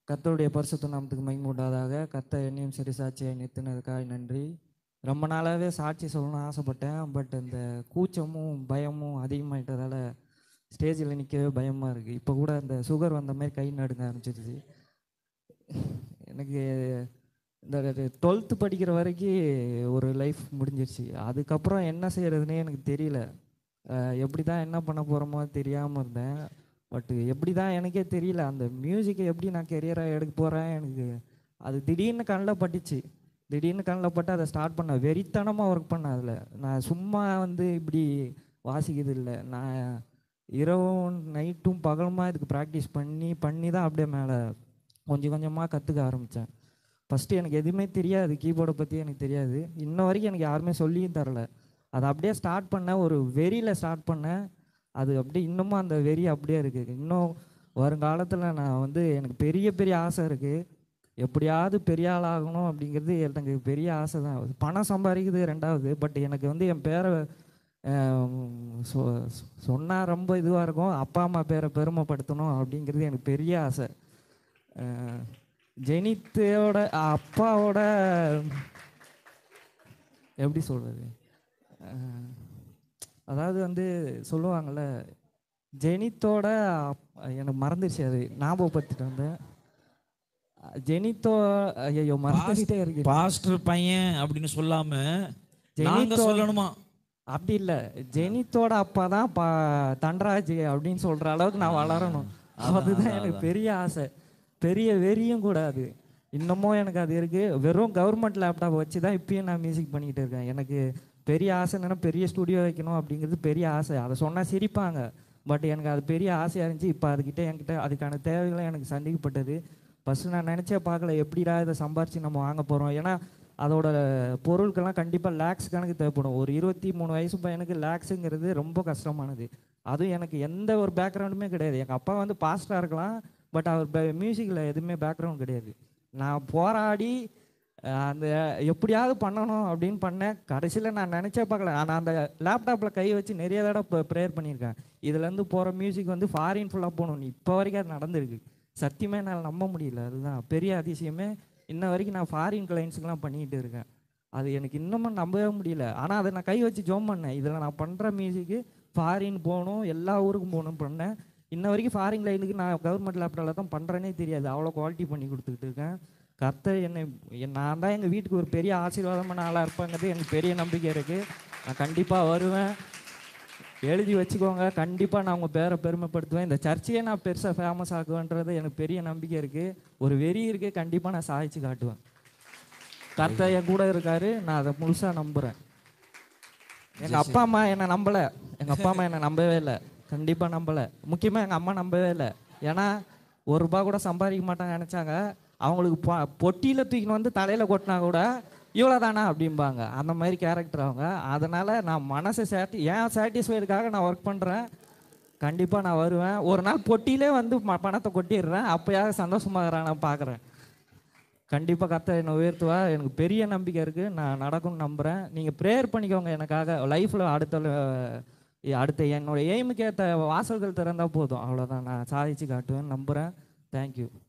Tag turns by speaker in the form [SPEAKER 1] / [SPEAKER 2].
[SPEAKER 1] கர்த்தருடைய பரிசுத்த நாமத்துக்கு மகிமை உண்டாதாக. கர்த்தர் என்னையும் சரி சாட்சியாய் நிறுத்தினதுக்காக நன்றி. ரொம்ப நாளாகவே சாட்சி சொல்லணும்னு ஆசைப்பட்டேன். பட் இந்த கூச்சமும் பயமும் அதிகமாகிட்டதால் ஸ்டேஜில் நிற்கவே பயமாக இருக்குது. இப்போ கூட இந்த சுகர் வந்த மாதிரி கை நடுங்க ஆரம்பிச்சிருச்சு. எனக்கு இந்த 12th படிக்கிற வரைக்கும் ஒரு லைஃப் முடிஞ்சிருச்சு. அதுக்கப்புறம் என்ன செய்கிறதுனே எனக்கு தெரியல. எப்படி தான் என்ன பண்ண போகிறோமோ தெரியாமல் இருந்தேன். பட் எப்படி தான் எனக்கே தெரியல. அந்த மியூசிக்கை எப்படி நான் கெரியராக எடுக்க போகிறேன், எனக்கு அது திடீர்னு கண்ணில் பட்டுச்சு. திடீர்னு கண்ணில் பட்டு அதை ஸ்டார்ட் பண்ணேன். வெறித்தனமாக ஒர்க் பண்ணேன். அதில் நான் சும்மா இப்படி வாசிக்கிறது இல்லை. நான் இரவும் நைட்டும் பகலுமா இதுக்கு ப்ராக்டிஸ் பண்ணி தான் அப்படியே மேலே கொஞ்சம் கொஞ்சமாக கற்றுக்க ஆரம்பித்தேன். ஃபஸ்ட்டு எனக்கு எதுவுமே தெரியாது, கீபோர்டை பற்றி எனக்கு தெரியாது. இன்ன வரைக்கும் எனக்கு யாருமே சொல்லியும் தரல. அதை அப்படியே ஸ்டார்ட் பண்ணேன், ஒரு வெறியில் ஸ்டார்ட் பண்ணேன். அது அப்படியே இன்னமும் அந்த வெறி அப்படியே இருக்குது. இன்னும் வருங்காலத்தில் நான் எனக்கு பெரிய பெரிய ஆசை இருக்குது. எப்படியாவது பெரிய ஆள் ஆகணும் அப்படிங்கிறது எனக்கு பெரிய ஆசை தான். பணம் சம்பாதிக்குது ரெண்டாவது. பட் எனக்கு என் பேரை சொன்னால் ரொம்ப இதுவாக இருக்கும். அப்பா அம்மா பேரை பெருமைப்படுத்தணும் அப்படிங்கிறது எனக்கு பெரிய ஆசை. ஜெனித்தோட அப்பாவோட எப்படி சொல்கிறது, அதாவது சொல்லுவாங்கள்ல, ஜெனித்தோட எனக்கு மறந்துடுச்சு, அது ஞாபகப்படுத்திட்டு வந்தேன். ஜெனித்தோ ஐயோ மறந்துட்டே இருக்கு.
[SPEAKER 2] பாஸ்டர் பையன் அப்படின்னு சொல்லாம ஜெனித்தோ சொல்லணுமா?
[SPEAKER 1] அப்படி இல்லை, ஜெனித்தோட அப்பா தான் தண்டராஜ் அப்படின்னு சொல்கிற அளவுக்கு நான் வளரணும். அதுதான் எனக்கு பெரிய ஆசை, பெரிய வெறியும் கூட. அது இன்னமும் எனக்கு அது இருக்குது. வெறும் கவர்மெண்ட் லேப்டாப் வச்சு தான் இப்பயும் நான் மியூசிக் பண்ணிக்கிட்டு இருக்கேன். எனக்கு பெரிய ஆசை என்னென்னா பெரிய ஸ்டுடியோ வைக்கணும் அப்படிங்கிறது பெரிய ஆசை. அதை சொன்னால் சிரிப்பாங்க, பட் எனக்கு அது பெரிய ஆசையாக இருந்துச்சு. இப்போ என்கிட்ட அதுக்கான தேவைகளை எனக்கு சந்திக்கப்பட்டது. ஃபஸ்ட்டு நான் நினச்சே பார்க்கல, எப்படிடா இதை சம்பாரித்து நம்ம வாங்க போகிறோம். ஏன்னா அதோட பொருட்கள்லாம் கண்டிப்பாக லேக்ஸ் கணக்கு தேவைப்படும். ஒரு 23 வயசு பையனுக்கு லேக்ஸுங்கிறது ரொம்ப கஷ்டமானது. அதுவும் எனக்கு எந்த ஒரு பேக்ரவுண்டுமே கிடையாது. எங்கள் அப்பா பாஸ்டராக இருக்கலாம், பட் அவர் மியூசிக்கில் எதுவுமே பேக்ரவுண்ட் கிடையாது. நான் போராடி அந்த எப்படியாவது பண்ணணும் அப்படின்னு பண்ணேன். கடைசியில் நான் நினச்சே பார்க்கல. நான் அந்த லேப்டாப்பில் கை வச்சு நிறைய தடவை ப்ரேயர் பண்ணியிருக்கேன். இதுலேருந்து போகிற மியூசிக் ஃபாரின் ஃபுல்லாக போகணும். இப்போ வரைக்கும் அது நடந்திருக்கு. சத்தியமே என்னால் நம்ப முடியல. அதுதான் பெரிய அதிசயமே. இன்ன வரைக்கும் நான் ஃபாரின் கிளைண்ட்ஸுக்கெலாம் பண்ணிக்கிட்டு இருக்கேன். அது எனக்கு இன்னமும் நம்பவே முடியல. ஆனால் அதை நான் கை வச்சு ஜோம் பண்ணேன். இதில் நான் பண்ணுற மியூசிக்கு ஃபாரின் போகணும், எல்லா ஊருக்கும் போகணும்னு பண்ணேன். இன்ன வரைக்கும் ஃபாரின் கிளைண்ட்டுக்கு நான் கவர்மெண்ட் லேப்டாப்பில் தான் பண்ணுறேனே தெரியாது. அவ்வளோ குவாலிட்டி பண்ணி கொடுத்துக்கிட்டு இருக்கேன். கர்த்தர் நான் தான் எங்கள் வீட்டுக்கு ஒரு பெரிய ஆசீர்வாதமான ஆளாக இருப்பேங்கிறது எனக்கு பெரிய நம்பிக்கை இருக்குது. நான் கண்டிப்பாக வருவேன். எழுதி வச்சுக்கோங்க, கண்டிப்பாக நான் உங்கள் பேரை பெருமைப்படுத்துவேன். இந்த சர்ச்சையே நான் பெருசாக ஃபேமஸ் ஆக்குவேன்றது எனக்கு பெரிய நம்பிக்கை இருக்குது. ஒரு வெறி இருக்குது, கண்டிப்பாக நான் சாதிச்சு காட்டுவேன். கர்த்தர் என் கூட இருக்காரு, நான் அதை முழுசாக நம்புகிறேன். எங்கள் அப்பா அம்மா என்னை நம்பலை. எங்கள் அப்பா அம்மா என்னை நம்பவே இல்லை, கண்டிப்பாக நம்பலை. முக்கியமாக எங்கள் அம்மா நம்பவே இல்லை. ஏன்னா ₹1 கூட சம்பாதிக்க மாட்டாங்க நினச்சாங்க. அவங்களுக்கு பொட்டியில் தூக்கின்னு தலையில் கொட்டினா கூட இவ்வளோ தானா அப்படிம்பாங்க. அந்த மாதிரி கேரக்டர் அவங்க. அதனால் நான் மனசை ஏன் சாட்டிஸ்ஃபைடுக்காக நான் ஒர்க் பண்ணுறேன். கண்டிப்பாக நான் வருவேன். ஒரு நாள் பொட்டியிலே பணத்தை கொட்டிடுறேன். அப்போயாவது சந்தோஷமாக நான் பார்க்குறேன். கண்டிப்பாக கர்த்தர் என்னை உயர்த்துவா. எனக்கு பெரிய நம்பிக்கை இருக்குது. நான் நடக்கும்னு நம்புகிறேன். நீங்கள் ப்ரேயர் பண்ணிக்கோங்க எனக்காக. லைஃப்பில் அடுத்த என்னோடய எய்முக்கு ஏற்ற வாசல்கள் திறந்தால் போதும். அவ்வளோதான், நான் சாதிச்சு காட்டுவேன் நம்புகிறேன். தேங்க்யூ.